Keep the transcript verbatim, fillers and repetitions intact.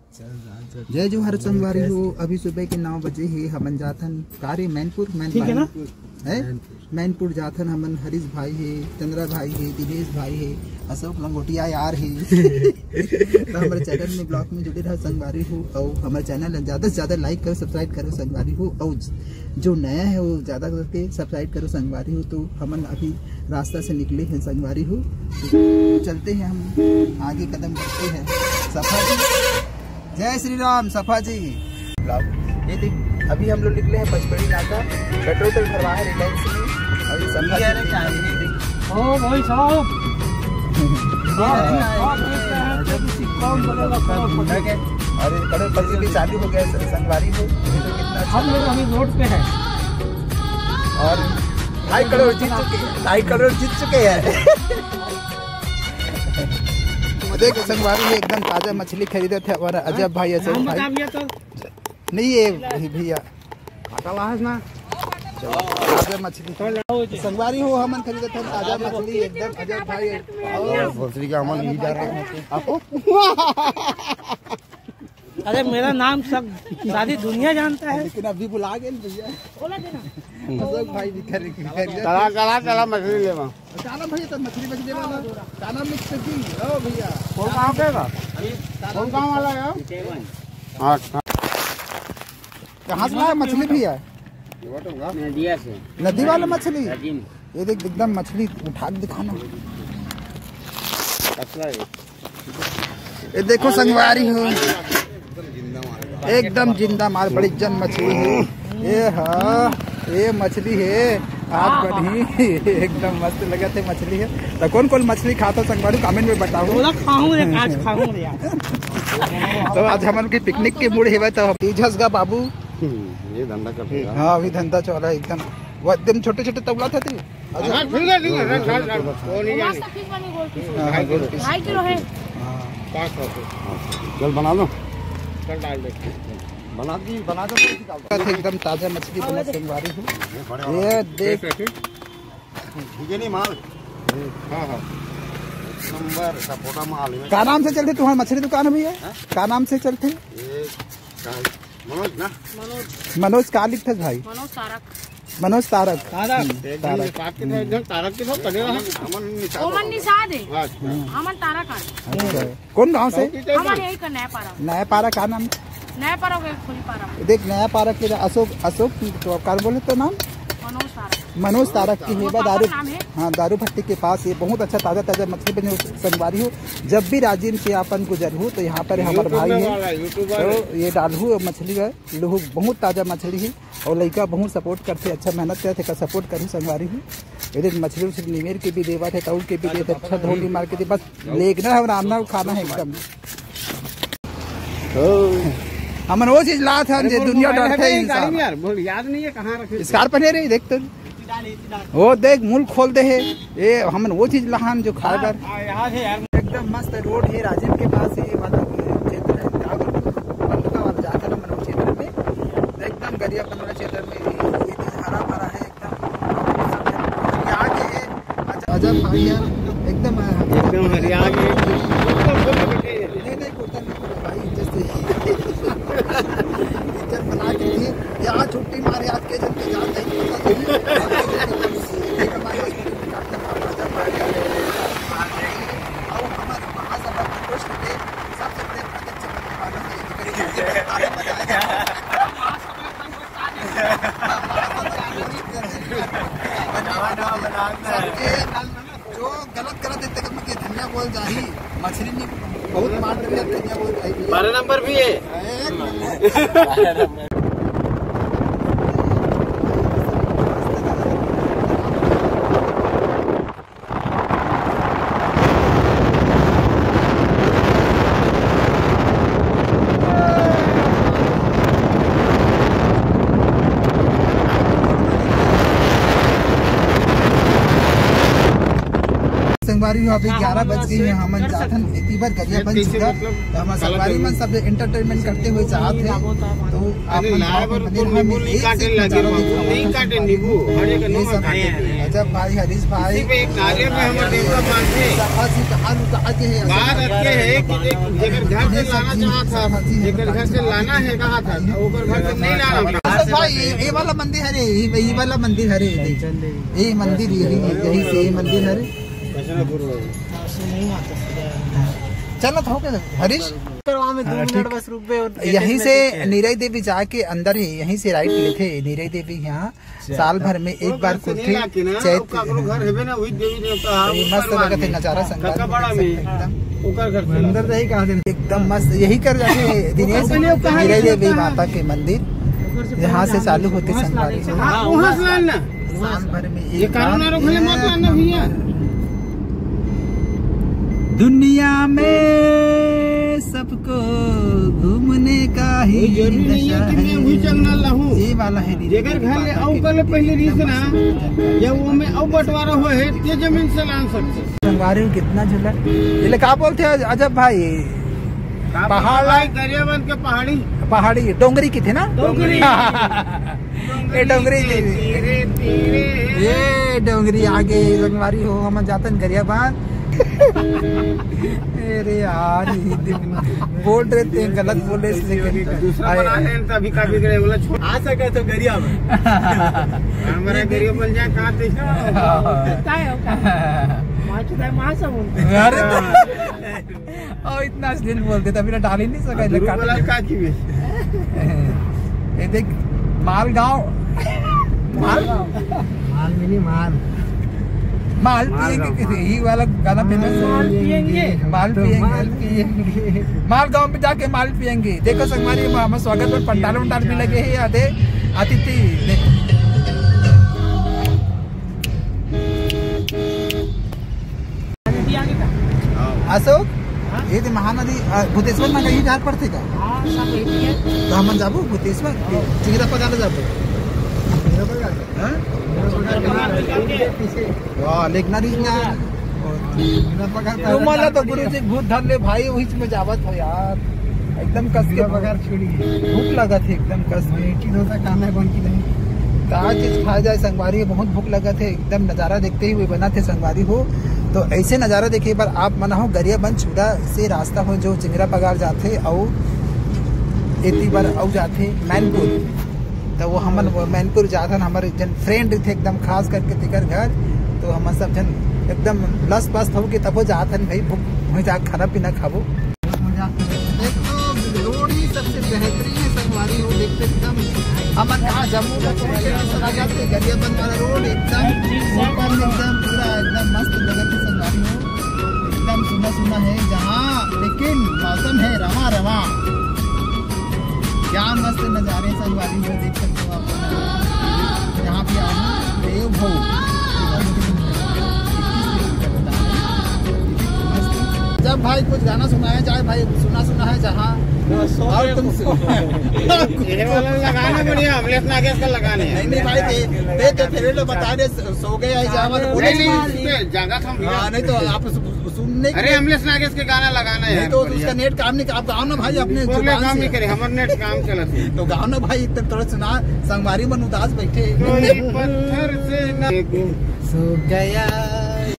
जय जोहर संगवारी हो। अभी सुबह के नौ बजे ही हमन जाथन कार्य मैनपुर मैनपुर है मैनपुर जाथन हमन। हरीश भाई है, चंद्रा भाई है, दिनेश भाई है, अशोक लंगोटिया यार है। तो हमारे चैनल में ब्लॉग में जुड़े रहो संगवारी हो। और हमारे चैनल ज्यादा से ज्यादा लाइक करो, सब्सक्राइब करो संगवारी हो। और जो नया है वो ज्यादा करके सब्सक्राइब करो संगवारी हो। तो हमन अभी रास्ता से निकले हैं संगवारी हो। तो चलते हैं हम आगे कदम बढ़ते हैं। सफा जी जय श्री राम। सफा जी ये देख अभी हम लोग निकले हैं पचपड़ी नाका। पेट्रोल तो भरवा है रिलायंस में। अभी सफा जी ओ भाई साहब अरे बड़े पति भी चालू हो गया संगवारी हो। कितना हम लोग अभी रोड पे है और ढाई करोड़ जीत चुके हैं। ढाई करोड़ जीत चुके हैं। देख संगवारी में एकदम ताजा मछली खरीदे थे और अजब भाई अजब भाई तो नहीं ये भैया ना ताजा मछली संगवारी हो हमन खरीदे थे ताजा मछली एकदम अजब भाई भोसड़ी का अमल नहीं जा रहा है आपको। अरे मेरा नाम सब सारी दुनिया जानता है लेकिन अभी बुला गए भैया अशोक भाई भी खरीद कला कला कला मछली लेवा काला भैया तो मछली मछली वाला काला मिक्स की ओ भैया कौन कहां पे का कौन कहां वाला है हां कहां से लाया मछली भैया? नदिया से। नदी वाला मछली ये देख एकदम मछली उठा के दिखाना। ये देखो संगवारी हो एकदम जिंदा मार बड़ी जन मछली है ये। हाँ ये मछली है आज बढ़ी एकदम मस्त लगे थे मछली है। तो कौन कौन मछली खाता संगवारी कमेंट में बताओ। आज खाऊं तो आज हम की पिकनिक के मूड है तो तीजस का बाबू ये धंधा करते हैं। हाँ अभी धंधा चल रहा है एकदम वो एकदम छोटे छोटे तबला था थे चल बना लो डाल दे बना दी बना दो एकदम ताजा मछली बना संगवारी हो। ये देख ठीक है नहीं माल हाँ हाँ नंबर सपोटा माल क्या नाम से चलते तुम्हारी मछली दुकान है भैया? क्या नाम से चलते? मनोज ना मनोज का लिखते भाई? मनोज तारक। मनोज तारक तारक तारक के साथ पड़ेगा अमन निषाद है अमन तारक। कौन गांव से? हमारे यही का नया पारा। नया पारा का नाम? नया पारा खुली पारा। देख नया पारा के अशोक अशोक तो कार बोले तो नाम मनोज तारक। मनोज तारक की हेबा दारू हाँ दारू भट्टी के पास ये बहुत अच्छा ताजा ताजा मछली बने संगवारी हो। जब भी राजीव से अपन गुजर हो तो यहाँ पर हमारे भाई है तो ये डालू मछली है लोग बहुत ताजा मछली है और लड़का बहुत सपोर्ट करते अच्छा मेहनत करते का सपोर्ट करूँ संगवारी हो। ये मछली उछली निमेर के भी देवा थे तौल के भी देते अच्छा धोली मार के बस लेगना है और आमना खाना है एकदम। हमन वो चीज ला था दुनिया डरते हैं यार याद नहीं है कहाँ रखे स्कार पहने रही देख तो वो देख मुल खोल दे है ये हमन वो चीज लहान जो खाकर एकदम मस्त रोड है राजीव के पास है वाला क्षेत्र है बंदुका वाला जाकर हमन वो क्षेत्र में एकदम गरिया वाला क्षेत्र में ये हरा भरा है एकदम आगे है अजब भैया एकदम एकदम हरिया बना के लिए यहाँ छुट्टी मारे आज के जब जो गलत गलत धनिया बोल जाही मछली नहीं बहुत मार धनिया बोल जाही। बारह नंबर भी है संगवारी अभी ग्यारह बज गई है हमन जाथन इतनी बार गरिया बन चुका तो हम संगवारी में सब एंटरटेनमेंट करते हुए चाहते हैं तो आप नींबू नहीं काटे लगे नहीं काटे नींबू हरे का नमक अजब भाई, हरीश भाई, इसी पे एक नारियल में हमारे देवता मानते हैं। सफासी कहाँ कहाँ के है? बात अच्छे है कि जेकर घर से लाना चाहा था, जेकर घर से लाना है कहा था, ओकर घर से नहीं लाना। अजब भाई, ये वाला मंदिर है रे, ये वाला मंदिर है रे, ये मंदिर यही यही से ये मंदिर है रे। चलो तो हो गया हरीश, यहीं से नीरई देवी जाके अंदर ही यहीं से राइट ले थे। नीरई देवी यहाँ साल भर में एक बार खुलती, चैत मस्त लगा थे नजारा संगवारी एकदम मस्त। यही कर जाके दिनेश नीरई देवी माता के मंदिर यहाँ से चालू होते संगवारी साल भर में एक बार। दुनिया में सबको घूमने का ही नशा है, ये वाला है जेकर घर ले औ कल पहले रीस ना या वो में औ बंटवारा हो है ते जमीन से लान सकते। संगवारी में कितना झूला, ये का बोलते हैं अजब भाई? पहाड़ गरियाबंद के पहाड़ी पहाड़ी डोंगरी की थे ना? डोंगरी ये डोंगरी ये डोंगरी आगे संगवारी हो हम जातन गरियाबंद। अरे यार बोल रहे थे गलत बोले इसलिए तभी काफी बोला आ सके तो गरिया में हमारा गरिया बन जाए कहाँ थे और इतना असली बोलते तभी ना डाल ही नहीं सका। ये देख मालगांव, माल माल मिनी माल माल पियेंगे, यही वाला गाना फेमस है, माल पियेंगे माल गांव में जाके माल पियेंगे। देखो संगवारी हमारा स्वागत में पंडाल वंडाल भी लगे हैं, आधे अतिथि अशोक ये तो महानदी भूतेश्वर में कहीं झार पड़ते का तो हम जाबो भूतेश्वर चिंगरा पगार जाबो मला तो गुरु जी भूत धर ले भाई वही में जावत हो यार, एकदम कस के बगैर छोड़ी भूख लगा थे एकदम कस में खाना बन की नहीं कहा चीज खा जाए। संगवारी बहुत भूख लगा थे, एकदम नजारा देखते ही हुए बना थे संगवारी हो। तो ऐसे नजारा देखे बार आप मना हो गरियाबंद छुड़ा से रास्ता हो जो चिंगरा पगार जाते और एती बार औ जाते मैनपुर, तो वो हम मैनपुर जाता हमारे जन फ्रेंड थे एकदम खास करके तिकर घर, तो हम सब जन एकदम लस पस्त हो के तब जाते भाई भूख वहीं जा खाना पीना खाबो। रोड ही सबसे बेहतरीन है संगवारी हो, देखते एकदम हम कहा जम्मू का चला जाते गरियाबंद वाला रोड एकदम एकदम पूरा एकदम मस्त जगह की संगवारी हो, एकदम सुना सुना है जहाँ, लेकिन मौसम है रवा रवा, क्या मस्त नजारे संगवारी हो देख सकते हो आप यहाँ पे आना देव भो जब भाई कुछ गाना सुनाया जाए भाई, सुना सुना है जहाँ और तुम ये वाला लगाना बढ़िया अमलेश नागेश का लगाने नहीं नहीं भाई दे दे तो फिर लोग बता रहे सो गए है जहाँ बोले जगह था नहीं तो आप सुनने अरे अमलेश नागेश के गाना लगाना है तो उसका नेट काम नहीं, आप गाओ ना भाई अपने काम नहीं करे हमारे नेट काम चलत है तो गाओ ना भाई थोड़ा सुना। संगवारी मन उदास बैठे पत्थर से सो गया